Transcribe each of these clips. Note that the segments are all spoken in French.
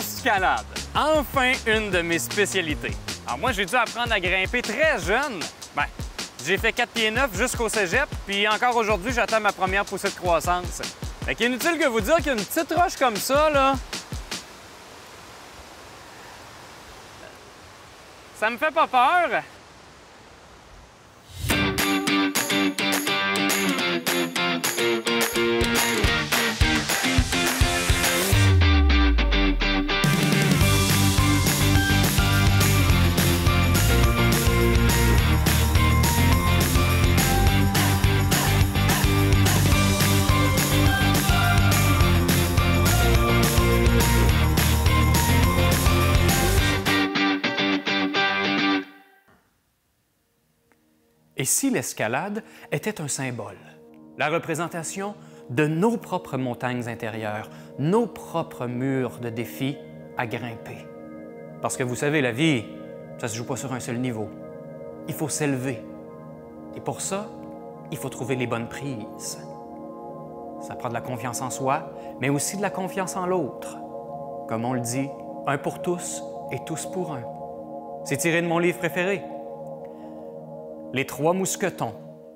l'escalade. Enfin une de mes spécialités. Alors moi, j'ai dû apprendre à grimper très jeune. Ben, j'ai fait 4 pieds 9 jusqu'au cégep, puis encore aujourd'hui, j'attends ma première poussée de croissance. Fait qu'inutile que vous dire qu'une petite roche comme ça, là, ça me fait pas peur. Et si l'escalade était un symbole, la représentation de nos propres montagnes intérieures, nos propres murs de défis à grimper? Parce que vous savez, la vie, ça se joue pas sur un seul niveau. Il faut s'élever. Et pour ça, il faut trouver les bonnes prises. Ça prend de la confiance en soi, mais aussi de la confiance en l'autre. Comme on le dit, un pour tous et tous pour un. C'est tiré de mon livre préféré, Les Trois Mousquetons.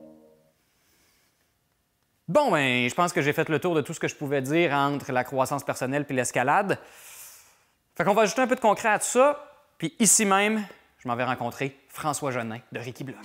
Bon, ben, je pense que j'ai fait le tour de tout ce que je pouvais dire entre la croissance personnelle puis l'escalade. Fait qu'on va ajouter un peu de concret à tout ça, puis ici même, je m'en vais rencontrer François Genin de Ricky Block.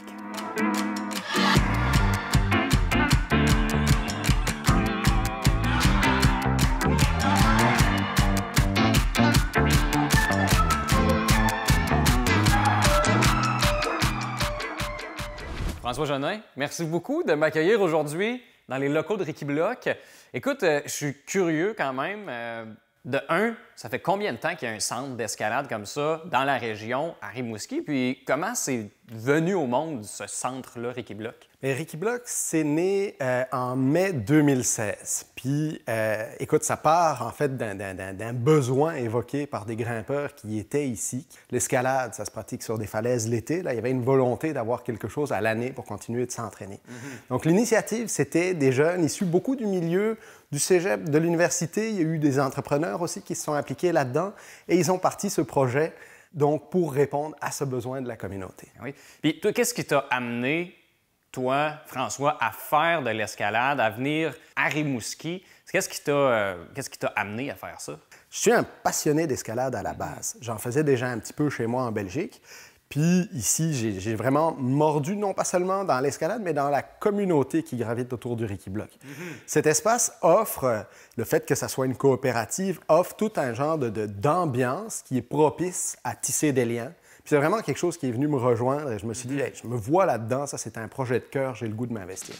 François Genin, merci beaucoup de m'accueillir aujourd'hui dans les locaux de Ricky Block. Écoute, je suis curieux quand même. De un, ça fait combien de temps qu'il y a un centre d'escalade comme ça dans la région, à Rimouski? Puis comment c'est venu au monde, ce centre-là, Ricky Block? Ricky Block, c'est né en mai 2016. Puis, écoute, ça part en fait d'un besoin évoqué par des grimpeurs qui étaient ici. L'escalade, ça se pratique sur des falaises l'été. Là, il y avait une volonté d'avoir quelque chose à l'année pour continuer de s'entraîner. Donc, l'initiative, c'était des jeunes issus beaucoup du milieu du cégep, de l'université. Il y a eu des entrepreneurs aussi qui se sont impliqués là-dedans et ils ont parti ce projet donc pour répondre à ce besoin de la communauté. Oui. Puis toi, qu'est-ce qui t'a amené, toi, François, à faire de l'escalade, à venir à Rimouski? Qu'est-ce qui t'a amené à faire ça? Je suis un passionné d'escalade à la base. J'en faisais déjà un petit peu chez moi en Belgique. Puis ici, j'ai vraiment mordu, non pas seulement dans l'escalade, mais dans la communauté qui gravite autour du Ricky Block. Cet espace offre, le fait que ça soit une coopérative, offre tout un genre d'ambiance qui est propice à tisser des liens. Puis c'est vraiment quelque chose qui est venu me rejoindre et je me suis dit, hey, je me vois là-dedans, ça c'est un projet de cœur, j'ai le goût de m'investir.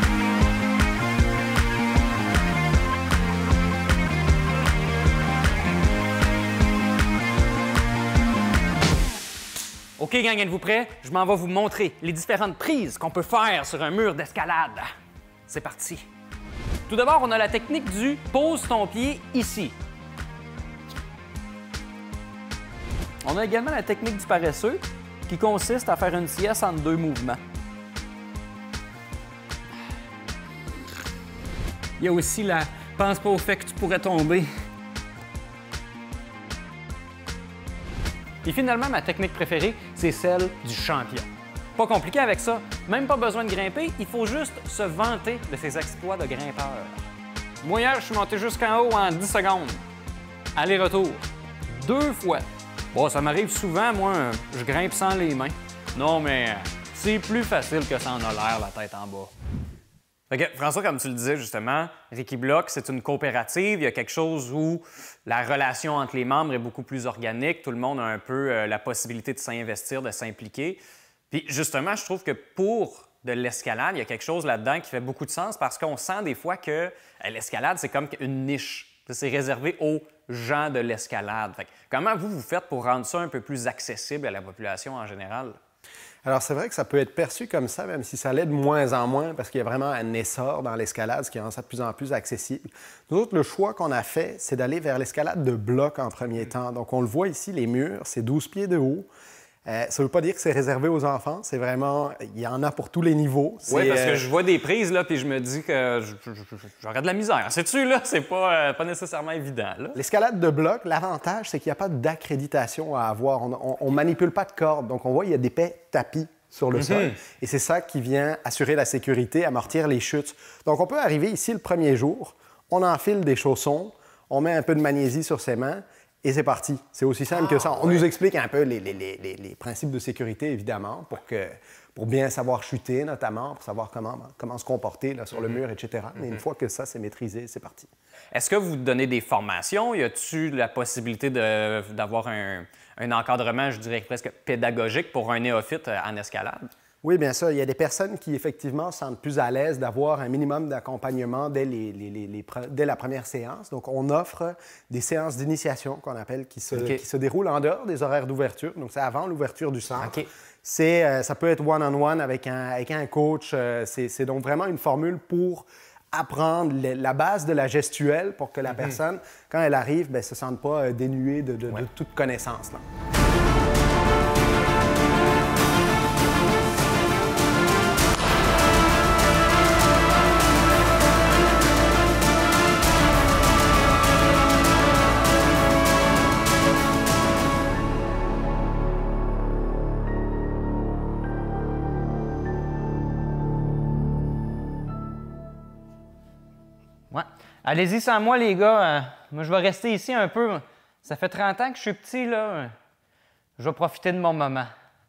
OK, gang, êtes-vous prêts? Je m'en vais vous montrer les différentes prises qu'on peut faire sur un mur d'escalade. C'est parti! Tout d'abord, on a la technique du « pose ton pied ici ». On a également la technique du paresseux, qui consiste à faire une sieste entre deux mouvements. Il y a aussi la « pense pas au fait que tu pourrais tomber ». Et finalement, ma technique préférée, c'est celle du champion. Pas compliqué avec ça, même pas besoin de grimper, il faut juste se vanter de ses exploits de grimpeur. Moi, hier, je suis monté jusqu'en haut en 10 secondes. Aller-retour. 2 fois. Bon, ça m'arrive souvent, moi, je grimpe sans les mains. Non, mais c'est plus facile que ça en a l'air, la tête en bas. Fait que, François, comme tu le disais justement, Ricky Block, c'est une coopérative. Il y a quelque chose où la relation entre les membres est beaucoup plus organique. Tout le monde a un peu la possibilité de s'investir, de s'impliquer. Puis justement, je trouve que pour de l'escalade, il y a quelque chose là-dedans qui fait beaucoup de sens parce qu'on sent des fois que l'escalade, c'est comme une niche. C'est réservé aux gens de l'escalade. Comment vous faites pour rendre ça un peu plus accessible à la population en général? Alors, c'est vrai que ça peut être perçu comme ça, même si ça l'est de moins en moins, parce qu'il y a vraiment un essor dans l'escalade, ce qui rend ça de plus en plus accessible. Nous autres, le choix qu'on a fait, c'est d'aller vers l'escalade de bloc en premier temps. Donc, on le voit ici, les murs, c'est 12 pieds de haut. Ça ne veut pas dire que c'est réservé aux enfants. C'est vraiment... Il y en a pour tous les niveaux. Oui, parce que je vois des prises, là, puis je me dis que j'aurais de la misère. Sais-tu, là? C'est pas nécessairement évident, là. L'escalade de bloc, l'avantage, c'est qu'il n'y a pas d'accréditation à avoir. On ne manipule pas de corde. Donc, on voit, il y a d'épais tapis sur le sol. Et c'est ça qui vient assurer la sécurité, amortir les chutes. Donc, on peut arriver ici le premier jour, on enfile des chaussons, on met un peu de magnésie sur ses mains, et c'est parti. C'est aussi simple que ça. On nous explique un peu les principes de sécurité, évidemment, pour bien savoir chuter, notamment, pour savoir comment se comporter là, sur le mur, etc. Mais une fois que ça, c'est maîtrisé, c'est parti. Est-ce que vous donnez des formations? Y a-t-il la possibilité d'avoir un encadrement, je dirais presque pédagogique pour un néophyte en escalade? Oui, bien sûr. Il y a des personnes qui, effectivement, se sentent plus à l'aise d'avoir un minimum d'accompagnement dès la première séance. Donc, on offre des séances d'initiation qu'on appelle qui se déroulent en dehors des horaires d'ouverture. Donc, c'est avant l'ouverture du centre. Ça peut être one-on-one avec un coach. C'est donc vraiment une formule pour apprendre la base de la gestuelle pour que la personne, quand elle arrive, ne se sente pas dénuée de toute connaissance, là. Ouais. Allez-y sans moi, les gars. Moi, je vais rester ici un peu. Ça fait 30 ans que je suis petit, là. Je vais profiter de mon moment.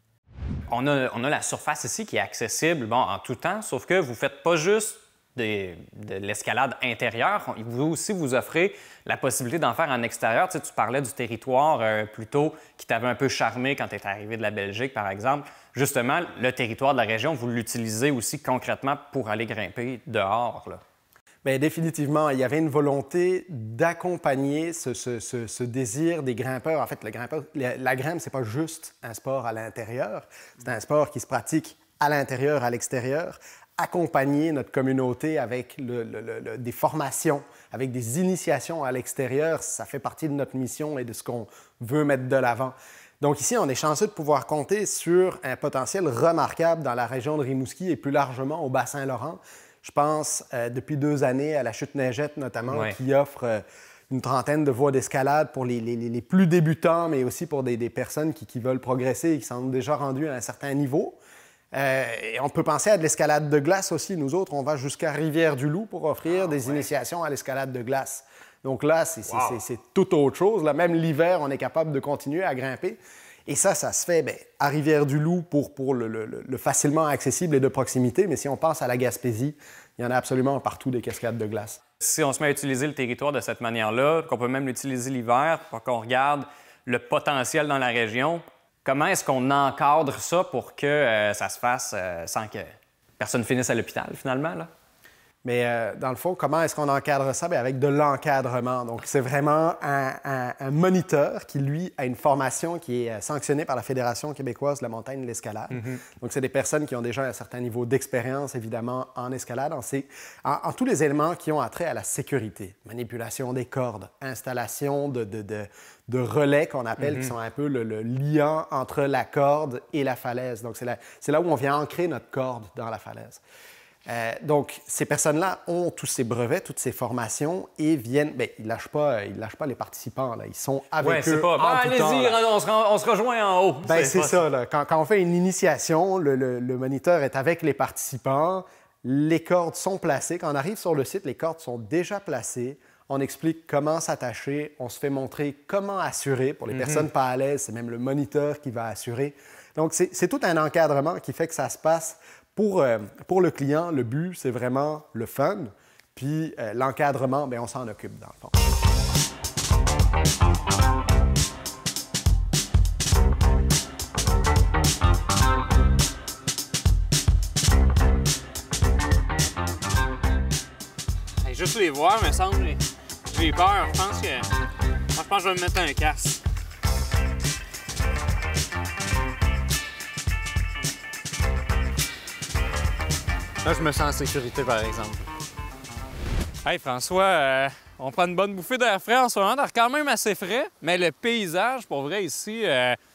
On a la surface ici qui est accessible, bon, en tout temps, sauf que vous ne faites pas juste de l'escalade intérieure. Vous aussi, vous offrez la possibilité d'en faire en extérieur. Tu sais, tu parlais du territoire plus tôt qui t'avait un peu charmé quand tu es arrivé de la Belgique, par exemple. Justement, le territoire de la région, vous l'utilisez aussi concrètement pour aller grimper dehors, là. Bien, définitivement, il y avait une volonté d'accompagner ce désir des grimpeurs. En fait, la grimpe, ce n'est pas juste un sport à l'intérieur, c'est un sport qui se pratique à l'intérieur, à l'extérieur. Accompagner notre communauté avec des formations, avec des initiations à l'extérieur, ça fait partie de notre mission et de ce qu'on veut mettre de l'avant. Donc ici, on est chanceux de pouvoir compter sur un potentiel remarquable dans la région de Rimouski et plus largement au Bas-Saint-Laurent. Je pense, depuis 2 années, à la Chute-Neigette notamment, qui offre une trentaine de voies d'escalade pour les plus débutants, mais aussi pour des personnes qui veulent progresser et qui sont déjà rendues à un certain niveau. Et on peut penser à de l'escalade de glace aussi. Nous autres, on va jusqu'à Rivière-du-Loup pour offrir des initiations à l'escalade de glace. Donc là, c'est tout autre chose. Là, même l'hiver, on est capable de continuer à grimper. Et ça se fait à Rivière-du-Loup pour le facilement accessible et de proximité. Mais si on pense à la Gaspésie, il y en a absolument partout des cascades de glace. Si on se met à utiliser le territoire de cette manière-là, qu'on peut même l'utiliser l'hiver, pour qu'on regarde le potentiel dans la région, comment est-ce qu'on encadre ça pour que ça se fasse sans que personne finisse à l'hôpital, finalement, là? Mais dans le fond, comment est-ce qu'on encadre ça? Bien, avec de l'encadrement. Donc, c'est vraiment un moniteur qui, lui, a une formation qui est sanctionnée par la Fédération québécoise de la montagne et de l'escalade. Donc, c'est des personnes qui ont déjà un certain niveau d'expérience, évidemment, en escalade, en tous les éléments qui ont attrait à la sécurité. Manipulation des cordes, installation de relais qu'on appelle, qui sont un peu le liant entre la corde et la falaise. Donc, c'est là où on vient ancrer notre corde dans la falaise. Donc, ces personnes-là ont tous ces brevets, toutes ces formations et viennent... Bien, ils ne lâchent pas les participants, là. Ils sont avec eux pas... en tout temps. Allez-y, on se rejoint en haut. Bien, c'est ça, là. Quand on fait une initiation, le moniteur est avec les participants, les cordes sont placées. Quand on arrive sur le site, les cordes sont déjà placées. On explique comment s'attacher, on se fait montrer comment assurer. Pour les personnes pas à l'aise, c'est même le moniteur qui va assurer. Donc, c'est tout un encadrement qui fait que ça se passe... Pour le client, le but, c'est vraiment le fun. Puis l'encadrement, bien, on s'en occupe dans le fond. Hey, juste les voir, me semble, j'ai peur. Je pense que je vais me mettre un casque. Là, je me sens en sécurité, par exemple. Hey, François, on prend une bonne bouffée d'air frais en ce moment. D'air quand même assez frais, mais le paysage, pour vrai, ici,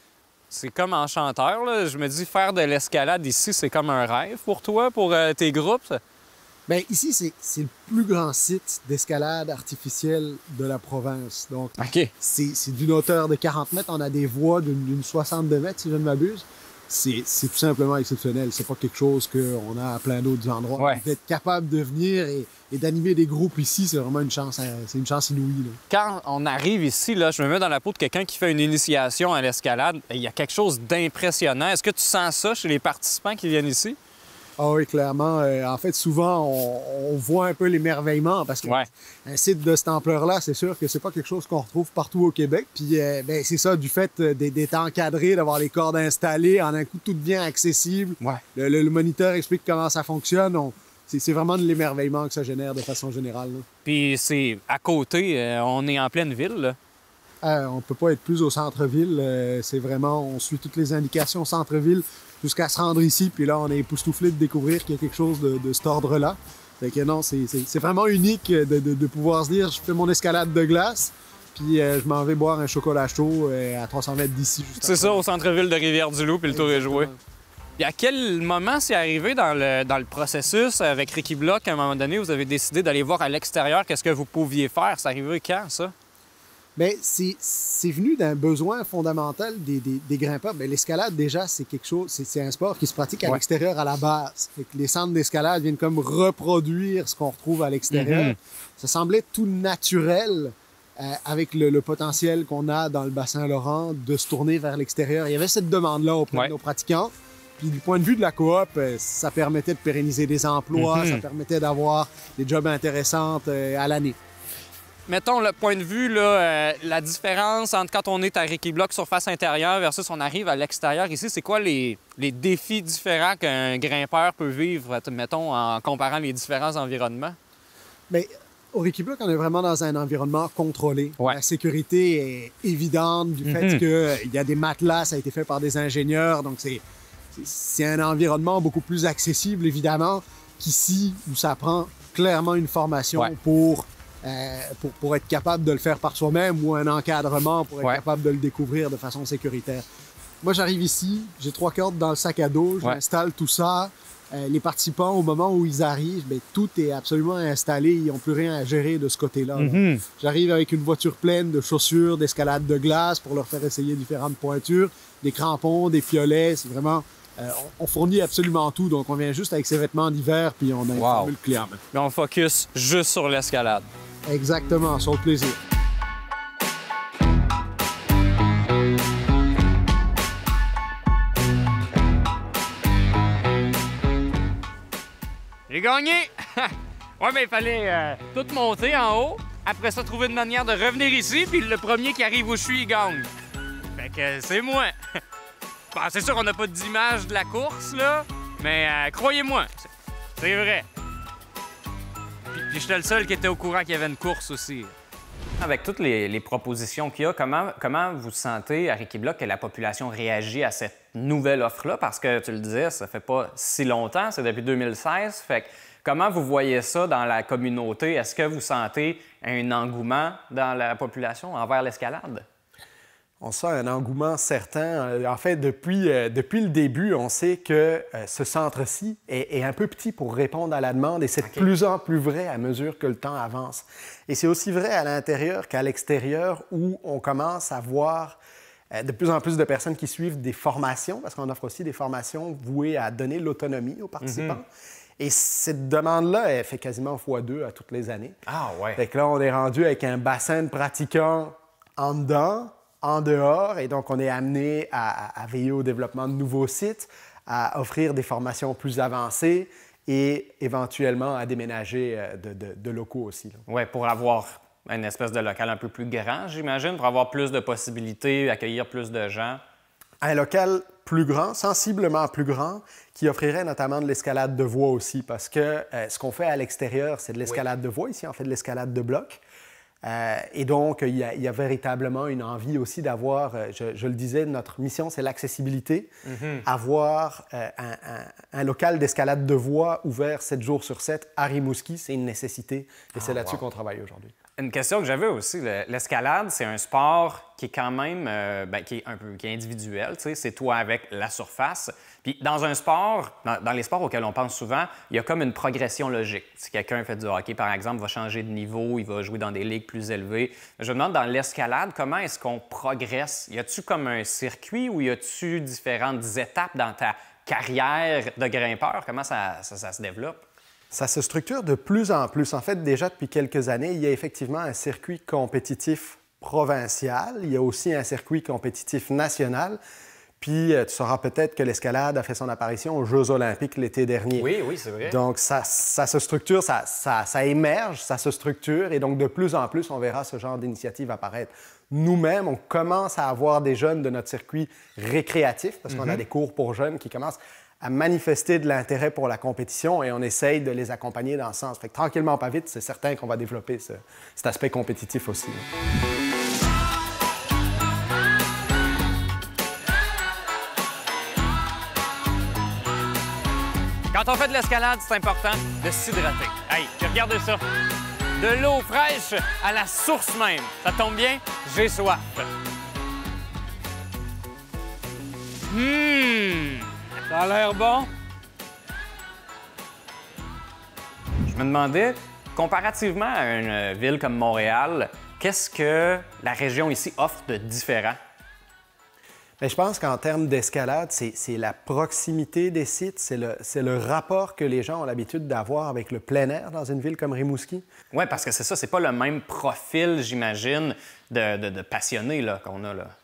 c'est comme enchanteur, là. Je me dis, faire de l'escalade ici, c'est comme un rêve pour toi, pour tes groupes. Bien, ici, c'est le plus grand site d'escalade artificielle de la province. Donc, OK. c'est d'une hauteur de 40 mètres. On a des voies d'une 62 mètres, si je ne m'abuse. C'est tout simplement exceptionnel. C'est pas quelque chose qu'on a à plein d'autres endroits. Ouais. D'être capable de venir et d'animer des groupes ici, c'est vraiment une chance, c'est une chance inouïe, là. Quand on arrive ici, là, je me mets dans la peau de quelqu'un qui fait une initiation à l'escalade. Il y a quelque chose d'impressionnant. Est-ce que tu sens ça chez les participants qui viennent ici? Ah oui, clairement. En fait, souvent, on voit un peu l'émerveillement parce que Ouais. un site de cette ampleur-là, c'est sûr que c'est pas quelque chose qu'on retrouve partout au Québec. Puis, ben, c'est ça, du fait d'être encadré, d'avoir les cordes installées, en un coup, tout devient accessible. Ouais. Le moniteur explique comment ça fonctionne. C'est vraiment de l'émerveillement que ça génère de façon générale, là. Puis c'est à côté, on est en pleine ville, là. On peut pas être plus au centre-ville. C'est vraiment, on suit toutes les indications au centre-ville jusqu'à se rendre ici. Puis là, on est époustouflé de découvrir qu'il y a quelque chose de cet ordre-là. Fait que non, c'est vraiment unique de pouvoir se dire, je fais mon escalade de glace, puis je m'en vais boire un chocolat chaud à 300 mètres d'ici. C'est ça, au centre-ville de Rivière-du-Loup, puis le tour est joué. Puis à quel moment c'est arrivé dans le processus avec Ricky Block, à un moment donné, vous avez décidé d'aller voir à l'extérieur qu'est-ce que vous pouviez faire? C'est arrivé quand, ça? Bien, c'est venu d'un besoin fondamental des grimpeurs. Bien, l'escalade, déjà, c'est quelque chose, c'est un sport qui se pratique à l'extérieur à la base. Fait que les centres d'escalade viennent comme reproduire ce qu'on retrouve à l'extérieur. Ça semblait tout naturel avec le potentiel qu'on a dans le bassin Laurent de se tourner vers l'extérieur. Il y avait cette demande-là auprès de nos pratiquants. Puis du point de vue de la coop, ça permettait de pérenniser des emplois, ça permettait d'avoir des jobs intéressants à l'année. Mettons le point de vue, là, la différence entre quand on est à Ricky Block surface intérieure versus on arrive à l'extérieur ici, c'est quoi les défis différents qu'un grimpeur peut vivre, mettons, en comparant les différents environnements? Bien, au Ricky Block, on est vraiment dans un environnement contrôlé. Ouais. La sécurité est évidente du fait qu'il y a des matelas, ça a été fait par des ingénieurs, donc c'est un environnement beaucoup plus accessible, évidemment, qu'ici, où ça prend clairement une formation pour être capable de le faire par soi-même ou un encadrement pour être capable de le découvrir de façon sécuritaire. Moi, j'arrive ici, j'ai 3 cordes dans le sac à dos, j'installe tout ça. Les participants, au moment où ils arrivent, bien, tout est absolument installé. Ils n'ont plus rien à gérer de ce côté-là. J'arrive avec une voiture pleine de chaussures, d'escalade de glace pour leur faire essayer différentes pointures, des crampons, des piolets. C'est vraiment... on fournit absolument tout. Donc, on vient juste avec ses vêtements d'hiver puis on a informé le client. Mais on focus juste sur l'escalade. Exactement, sur le plaisir. J'ai gagné! Ouais, mais il fallait tout monter en haut, après ça, trouver une manière de revenir ici, puis le premier qui arrive où je suis, il gagne. Fait que c'est moi. Bon, c'est sûr qu'on n'a pas d'image de la course, là, mais croyez-moi, c'est vrai. Puis j'étais le seul qui était au courant qu'il y avait une course aussi. Avec toutes les propositions qu'il y a, comment vous sentez à Ricky Block que la population réagit à cette nouvelle offre-là? Parce que, tu le disais, ça fait pas si longtemps, c'est depuis 2016. Fait que, comment vous voyez ça dans la communauté? Est-ce que vous sentez un engouement dans la population envers l'escalade? On sent un engouement certain. En fait, depuis le début, on sait que ce centre-ci est un peu petit pour répondre à la demande et c'est de plus en plus vrai à mesure que le temps avance. Et c'est aussi vrai à l'intérieur qu'à l'extérieur où on commence à voir de plus en plus de personnes qui suivent des formations, parce qu'on offre aussi des formations vouées à donner l'autonomie aux participants. Et cette demande-là, elle fait quasiment x2 à toutes les années. Ah ouais! Fait que là, on est rendu avec un bassin de pratiquants en dedans, en dehors, et donc on est amené à veiller au développement de nouveaux sites, à offrir des formations plus avancées et éventuellement à déménager de locaux aussi. Oui, pour avoir une espèce de local un peu plus grand, j'imagine, pour avoir plus de possibilités, accueillir plus de gens. Un local plus grand, sensiblement plus grand, qui offrirait notamment de l'escalade de voie aussi, parce que ce qu'on fait à l'extérieur, c'est de l'escalade de voie. Ici, on fait de l'escalade de bloc. Et donc, il y a véritablement une envie aussi d'avoir, je le disais, notre mission, c'est l'accessibilité. Avoir un local d'escalade de voie ouvert 7 jours sur 7 à Rimouski, c'est une nécessité et c'est là-dessus qu'on travaille aujourd'hui. Une question que j'avais aussi, l'escalade, c'est un sport qui est quand même qui est individuel. C'est toi avec la surface. Puis dans un sport, dans les sports auxquels on pense souvent, il y a comme une progression logique. Si quelqu'un fait du hockey, par exemple, va changer de niveau, il va jouer dans des ligues plus élevées. Je me demande, dans l'escalade, comment est-ce qu'on progresse? Y a-tu comme un circuit ou y a-tu différentes étapes dans ta carrière de grimpeur? Comment ça se développe? Ça se structure de plus en plus. En fait, déjà depuis quelques années, il y a effectivement un circuit compétitif provincial. Il y a aussi un circuit compétitif national. Puis, tu sauras peut-être que l'escalade a fait son apparition aux Jeux olympiques l'été dernier. Oui, oui, c'est vrai. Donc, ça se structure, ça émerge, ça se structure. Et donc, de plus en plus, on verra ce genre d'initiative apparaître. Nous-mêmes, on commence à avoir des jeunes de notre circuit récréatif, parce qu'on a des cours pour jeunes qui commencent à manifester de l'intérêt pour la compétition et on essaye de les accompagner dans ce sens. Fait que tranquillement, pas vite, c'est certain qu'on va développer cet aspect compétitif aussi. Quand on fait de l'escalade, c'est important de s'hydrater. Hey, regardez ça. De l'eau fraîche à la source même. Ça tombe bien, j'ai soif. Ça a l'air bon. Je me demandais, comparativement à une ville comme Montréal, qu'est-ce que la région ici offre de différent? Bien, je pense qu'en termes d'escalade, c'est la proximité des sites, c'est le rapport que les gens ont l'habitude d'avoir avec le plein air dans une ville comme Rimouski. Oui, parce que c'est ça, c'est pas le même profil, j'imagine, de passionnés là, qu'on a là.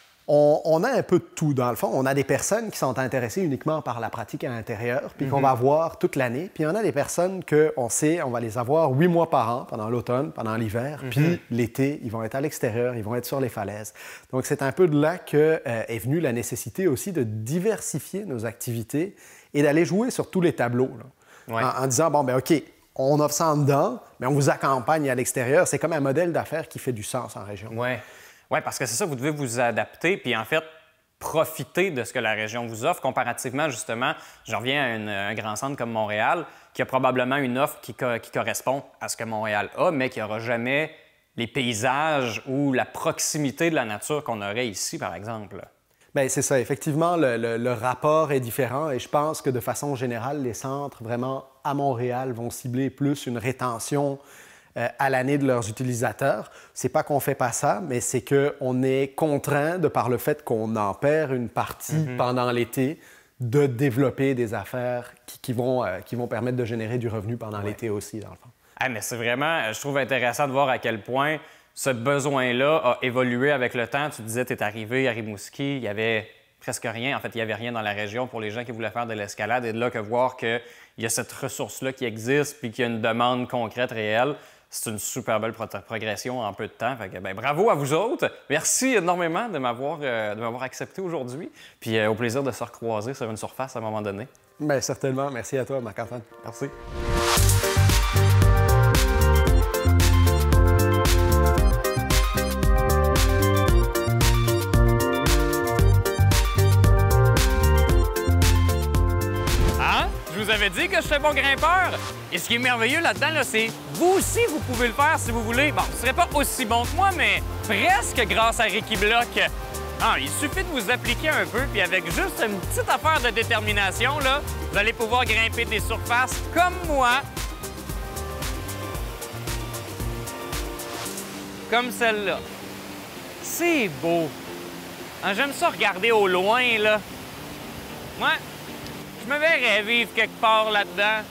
On a un peu de tout, dans le fond. On a des personnes qui sont intéressées uniquement par la pratique à l'intérieur, puis qu'on va voir toute l'année. Puis on a des personnes qu'on sait, on va les avoir 8 mois par an, pendant l'automne, pendant l'hiver. Puis l'été, ils vont être à l'extérieur, ils vont être sur les falaises. Donc c'est un peu de là qu'est venue la nécessité aussi de diversifier nos activités et d'aller jouer sur tous les tableaux. Là. Ouais. En disant, bon, ben OK, on offre ça en dedans, mais on vous accompagne à l'extérieur. C'est comme un modèle d'affaires qui fait du sens en région. Oui. Oui, parce que c'est ça, vous devez vous adapter, puis en fait, profiter de ce que la région vous offre, comparativement, justement, je reviens à un grand centre comme Montréal, qui a probablement une offre qui correspond à ce que Montréal a, mais qui n'aura jamais les paysages ou la proximité de la nature qu'on aurait ici, par exemple. Bien, c'est ça. Effectivement, le rapport est différent et je pense que de façon générale, les centres, vraiment, à Montréal, vont cibler plus une rétention à l'année de leurs utilisateurs. C'est pas qu'on fait pas ça, mais c'est qu'on est contraint, de par le fait qu'on en perd une partie pendant l'été, de développer des affaires qui vont permettre de générer du revenu pendant l'été aussi, dans le fond. Ah, mais c'est vraiment, je trouve intéressant de voir à quel point ce besoin-là a évolué avec le temps. Tu disais, tu es arrivé à Rimouski, il y avait presque rien. En fait, il n'y avait rien dans la région pour les gens qui voulaient faire de l'escalade. Et de là que voir qu'il y a cette ressource-là qui existe puis qu'il y a une demande concrète, réelle, c'est une super belle progression en peu de temps. Fait que, ben, bravo à vous autres. Merci énormément de m'avoir accepté aujourd'hui. Puis au plaisir de se recroiser sur une surface à un moment donné. Bien, certainement. Merci à toi, Marc-Antoine. Merci. Je vous avais dit que je suis bon grimpeur. Et ce qui est merveilleux là-dedans, là, c'est vous aussi, vous pouvez le faire si vous voulez. Bon, vous ne serez pas aussi bon que moi, mais presque grâce à Ricky Block. Ah, il suffit de vous appliquer un peu, puis avec juste une petite affaire de détermination, là, vous allez pouvoir grimper des surfaces comme moi. Comme celle-là. C'est beau. Ah, j'aime ça regarder au loin, là. Ouais. Je me verrais vivre quelque part là-dedans.